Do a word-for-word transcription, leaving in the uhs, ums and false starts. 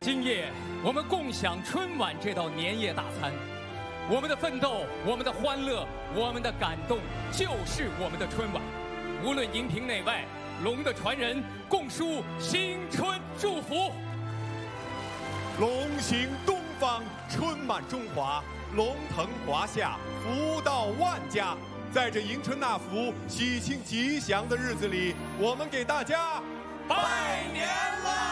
今夜我们共享春晚这道年夜大餐，我们的奋斗，我们的欢乐，我们的感动，就是我们的春晚。无论荧屏内外，龙的传人共抒新春祝福。 龙行东方，春满中华，龙腾华夏，福到万家。在这迎春纳福、喜庆吉祥的日子里，我们给大家拜年啦！